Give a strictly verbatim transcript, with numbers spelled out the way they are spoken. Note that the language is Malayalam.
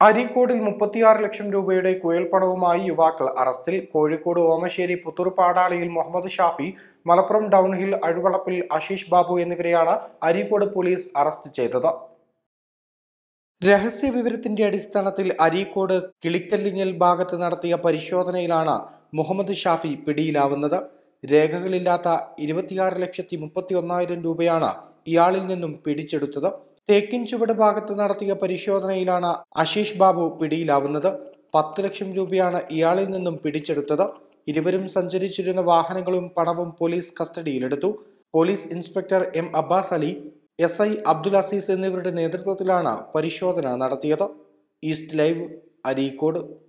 അരീക്കോടിൽ മുപ്പത്തിയാറ് ലക്ഷം രൂപയുടെ കുഴൽപ്പണവുമായി യുവാക്കൾ അറസ്റ്റിൽ. കോഴിക്കോട് ഓമശ്ശേരി പുത്തൂർ പാടാളിയിൽ മുഹമ്മദ് ഷാഫി, മലപ്പുറം ടൗൺഹിൽ അഴുവളപ്പിൽ ആശിഷ് ബാബു എന്നിവരെയാണ് അരീക്കോട് പോലീസ് അറസ്റ്റ് ചെയ്തത്. രഹസ്യ വിവരത്തിന്റെ അടിസ്ഥാനത്തിൽ അരീക്കോട് കിളിക്കല്ലിങ്ങൽ ഭാഗത്ത് നടത്തിയ പരിശോധനയിലാണ് മുഹമ്മദ് ഷാഫി പിടിയിലാവുന്നത്. രേഖകളില്ലാത്ത ഇരുപത്തിയാറ് ലക്ഷത്തി മുപ്പത്തി ഒന്നായിരം രൂപയാണ് ഇയാളിൽ നിന്നും പിടിച്ചെടുത്തത്. തേക്കിൻ ചുവട് ഭാഗത്ത് നടത്തിയ പരിശോധനയിലാണ് ആശിഷ് ബാബു പിടിയിലാവുന്നത്. പത്ത് ലക്ഷം രൂപയാണ് ഇയാളിൽ നിന്നും പിടിച്ചെടുത്തത്. ഇരുവരും സഞ്ചരിച്ചിരുന്ന വാഹനങ്ങളും പണവും പോലീസ് കസ്റ്റഡിയിലെടുത്തു. Police inspector M Abbas Ali, S I Abdul Aziz എന്നിവരുടെ നേതൃത്വത്തിലാണ് പരിശോധന നടത്തിയത്. East Live, Areekode.